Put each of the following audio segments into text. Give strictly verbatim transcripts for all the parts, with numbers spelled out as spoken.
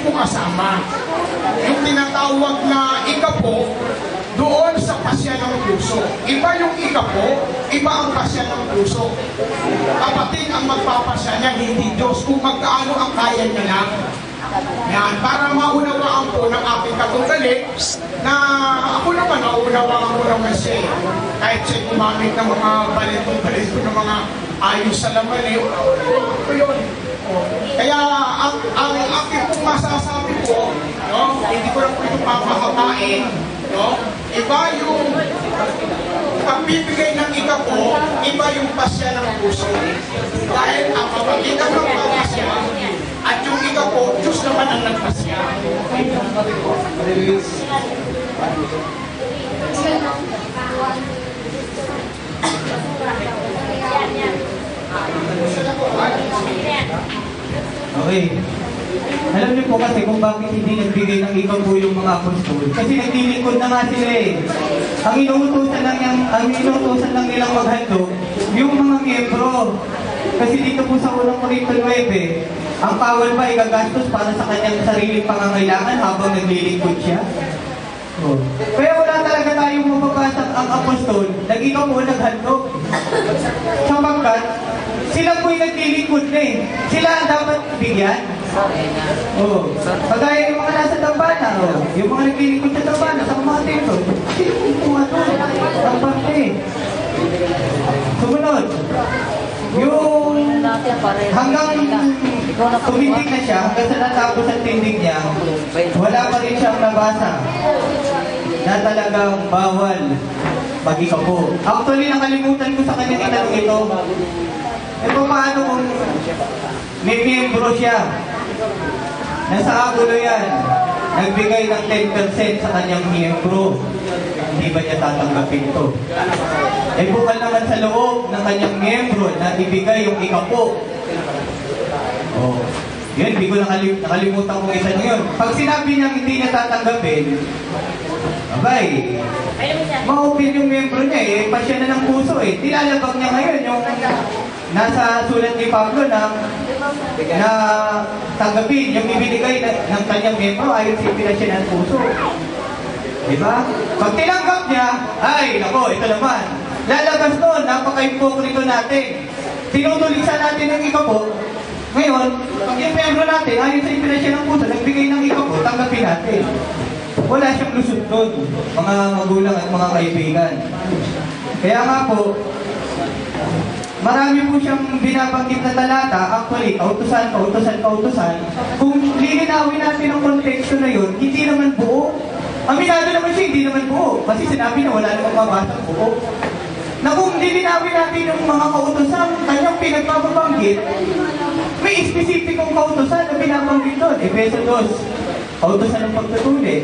ko kasama. Yung tinatawag na ikapo, doon sa pasya ng puso. Iba yung ikapo, iba ang pasya ng puso. Kapatid ang magpapasya niya, hindi Diyos. Kung magkaano ang kaya niya lang. Yan, para maunawaan po ng aking katunggali na ako naman, naunawaan ko naman siya. Kahit siya gumamit ng mga balito-balito ng mga ayos sa laman eh. Ito yun. Kaya ang, ang aking pong masasabi po, no, hindi ko lang po ito papahabain, no? Iba yung pagbibigay ng ikapo, iba yung pasya ng puso. Dahil ang pamagitan ng pagpasya at yung ikapo, Diyos naman ang nagpasya. Okay. Alam niyo po kasi kung bakit hindi nagbigay ng ikaw po yung mga apostol. Kasi naglilingkod na nga sila eh. Ang inuutosan lang, yung, ang inuutosan lang nilang maghandog, yung mga miyembro. Kasi dito po sa unang Korinto nine, ang bawal ba ay gagastos para sa kanyang sariling pangangailangan habang naglilingkod siya? Oh. Kaya wala talaga tayong mapapasok ang apostol, nag-ikaw mo naghandog. Sapagkat, sila po'y naglilingkod na eh. Sila ang dapat bigyan. Oh. Kagaya yung mga nasa Tambana, oh. Yung mga naglilingkod sa Tambana, sa mga templo, sila yung mga doon, ang parte. Sumunod, yung hanggang tumindig na siya, hanggang sa natapos ang tindig niya, wala pa rin siyang nabasa na talagang bawal mag-ikapo. Actually, nakalimutan ko sa kanya itanong ito. E paano kung may miyembro siya? Nasa agulo yan. Nagbigay ng ten percent sa kanyang miyembro. Hindi ba niya tatanggapin ito? E bukal naman sa loob ng kanyang miyembro na ibigay yung ikapo. Oh. Yun, hindi ko nakalim nakalimutan kong isa yun. Pag sinabi niya hindi niya tatanggapin, abay, ma-open yung membro niya eh, pasya na ng puso eh. Tilalabag niya ngayon yung nasa sulat ni Pablo na, na tanggapin yung ibinigay na, ng kanyang membro ayon sa pinasya ng puso. Diba? Pag tinanggap niya, ay, nako, ito naman. Lalabas doon, napaka-impokrito natin. Tinutulisan natin ng ikapo. Ngayon, pag yung membro natin, ayon sa pinasya ng puso, nagbigay ng ikapo, tanggapin natin. Wala siyang lusot doon, mga magulang at mga kaibigan. Kaya nga po, marami po siyang binabanggit na talata, actually, kautusan, kautusan, kautusan. Kung lilinawin natin ang konteksto na yun, hindi naman buo. Aminado naman siya, hindi naman buo. Kasi sinabi na wala namang mabasang buo. Na kung lilinawin natin yung mga kautusan, kanyang pinagpapabanggit, may spesipikong kautusan na binabanggit doon. Efeso two, kautusan ng pagtutuli.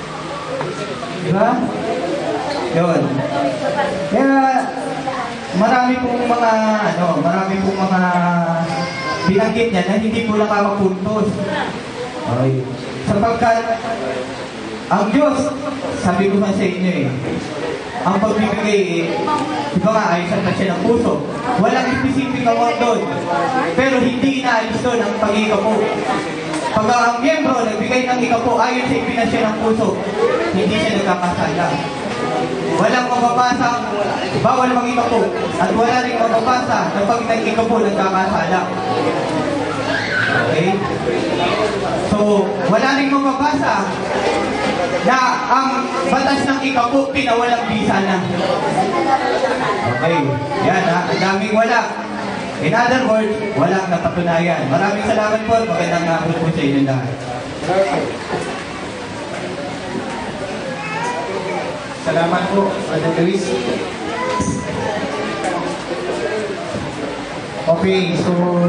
Diba? Yun. Kaya, marami pong mga, ano, marami pong mga binanggit niya na hindi po nakakapuntos. Okay. Sapagkat, ang Diyos, sabi ko nga sa inyo eh, ang pagbibigay eh, diba nga, ayos ang pasya ng puso. Walang specific award doon. Pero hindi inaalis doon ang pag-ikapo. Pag ang miyembro nagbigay ng ikapo ayon sa ipinasya ng puso, hindi siya nagkakasala. Walang mababasa, bawal mag-ikapo. At wala rin mababasa na pag nag-ikapo, nagkakasala. Okay? So, wala rin mababasa na ang batas ng ikapo, pinawalang bisa na. Okay. Yan ha, ang daming wala. In other words, walang napatunayan. Maraming salamat po. Magandang hapon po sa inyo lahat. Salamat po, Brother Luis. Okay, so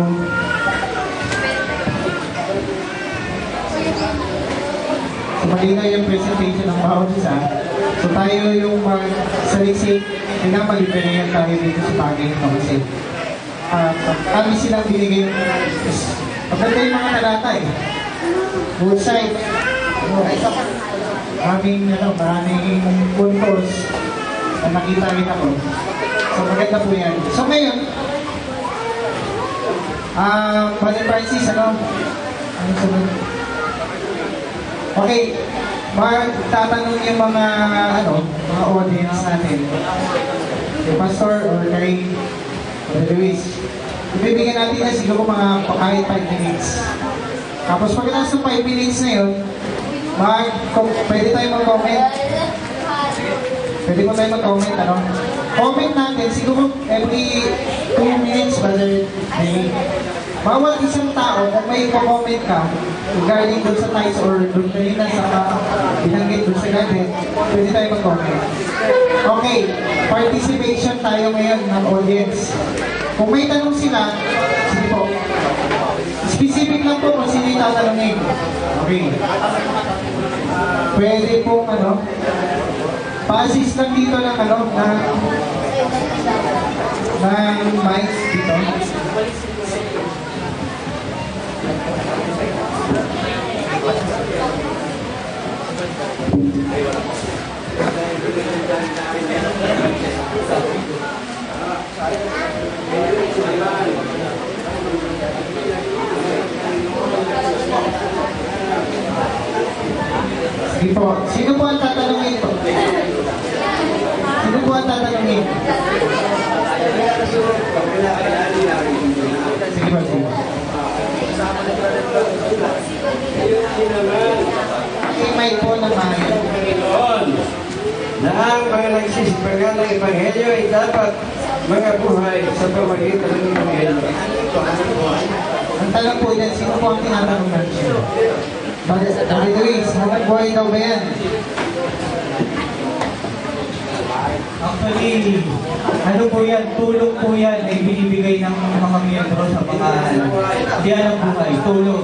so malinaw yung presentation ng bawat isa. So tayo yung mag-saliksik, pinapalipayan tayo dito sa bagay ng pag-isip. Uh, kami silang binigay yung maganda yung mga talata eh. Both side. Ano, maraming, ano, maraming puntos na nakita rin ako. So maganda po yan. So ngayon, ah, uh, Brother Francis, ano? Ano sabi? Okay, magtatanong yung mga, ano, mga audience natin. Yung pastor or kay Luis. Ibibigyan natin na siguro mga kahit five minutes. Tapos pagkatapos ng five minutes na yun, mag, pwede tayo mag-comment. Pwede mo tayo mag-comment, ano? Comment natin, siguro every two minutes, brother Benny. Bawat isang tao, kung may comment ka, regarding dun sa times or dun kanina sa binanggit dun sa gadget, pwede tayo mag-comment. Okay, participation tayo ngayon ng audience. Kung may tanong sila, sige po. Specific lang po kung sino yung tatanungin. Okay. Pwede pong ano, pa-assist lang dito ng ano, na ng mic dito. Sige po. Sino po ang tatanungin po? Sino po ang tatanungin? Sige po, sige. Okay, may po naman. Na ang mga nagsisipagan ng Ebanghelyo ay dapat mga buhay sa pamagitan ng Ebanghelyo. Ang tanong po yan, sino po ang tinatanong natin? Brother Luis, hanggang buhay daw ba yan? Actually, ano po yan, tulong po yan ay binibigay ng mga miyembro sa mga diyan ng buhay, tulong.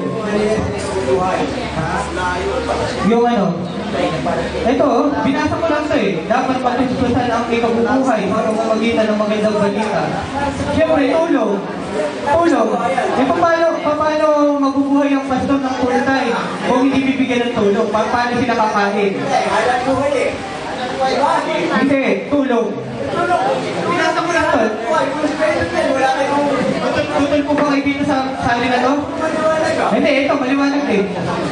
Yung ano, ito, binasa ko lang ito eh, dapat patutusan ang ikabubuhay sa pamamagitan ng magandang balita. Siyempre, tulong. Tulong. Eh, paano, paano mabubuhay ang pastor ng full time kung hindi bibigyan ng tulong? Pa paano sila kakain? Hindi, tulong. Binasa ko lang ito. Tutol po ba kayo dito sa sali na to? Hindi, ito, maliwanag din.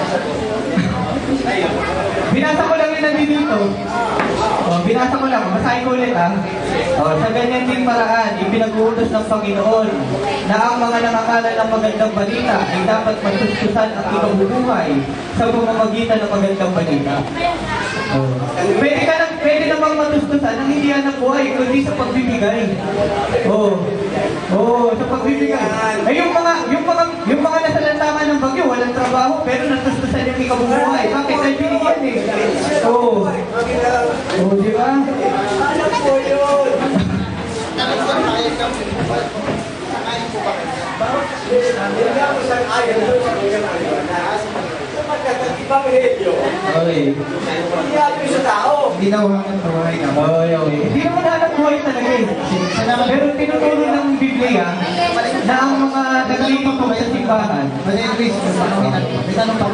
Binasa ko lang yun nandito dito. O, binasa ko lang, masahin ko ulit ha. O, sa ganyan din paraan, ipinag-uutos ng Panginoon na ang mga nangangalan ng magandang balita ay dapat matustusan ang ikabubuhay sa pamamagitan ng magandang balita. Oh. Pwede ka nang, pwede namang matustusan ng hindi yan ng buhay, kundi sa pagbibigay. Oo. Oh. Oo, oh, sa pagbibigay. Ay, yung mga, yung mga, yung mga nasa lantangan ng bagyo, walang trabaho, pero natustusan yung ikabubuhay. Bakit ay binigyan eh? Oo. Oh. Oo, oh, di ba? Ano po yun? Hindi ako sa ayon doon sa mga sapagkat ang Ebanghelyo, Okay. hindi ako sa tao. Hindi daw hanggang buhay na. Okay, okay. Hindi naman hanap buhay talaga eh. Pero tinuturo ng Biblia na ang mga naglilingkod sa simbahan. Brother Luis, may tanongin natin. May tanong pa.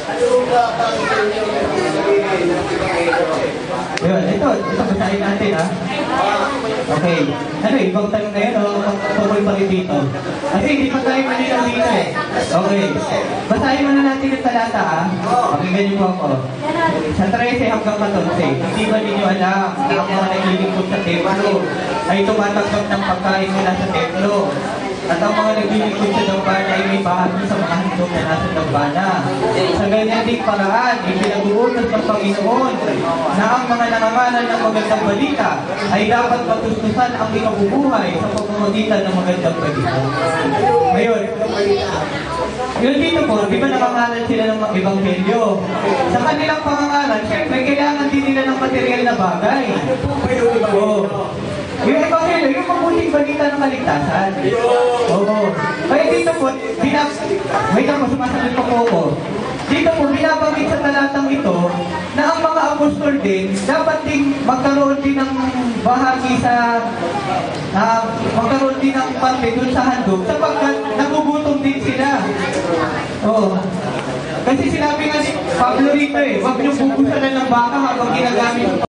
Yun, ito, ito basahin natin ha. Okay. Ano, ibang tanong na yun o tuloy pa rin dito? Kasi hindi pa tayo manilang dito eh. Okay. Basahin muna natin yung talata ha. Pakinggan niyo po ako. Sa trese hanggang fourteen, hindi ba ninyo alam na ang mga naglilingkod sa templo ay tumatanggap ng pagkain mula sa templo? At ang mga naglilingkod sa dambana ay may bahagi sa mga handog na nasa dambana. Sa ganyan ding paraan, ipinag-uutos ng Panginoon na ang mga nangangalan ng magandang balita ay dapat matustusan ang ikabubuhay sa pamamagitan ng magandang balita. Ngayon, yun dito po, di ba nangangalan sila ng mga ebanghelyo? Sa kanilang pangangalan, syempre, kailangan din nila ng material na bagay. Oo. Yung ebanghelyo, yung mabuting balita ng kaligtasan. Oo. Kaya dito po, binab... Wait lang po, sumasagot po po ako. Dito po, binabanggit sa talatang ito na ang mga apostol din, dapat din magkaroon din ng bahagi sa... Uh, magkaroon din ng parte dun sa handog sapagkat nagugutom din sila. Oo. Kasi sinabi nga ni Pablo rito eh, huwag niyong bubusalan ng baka habang ginagamit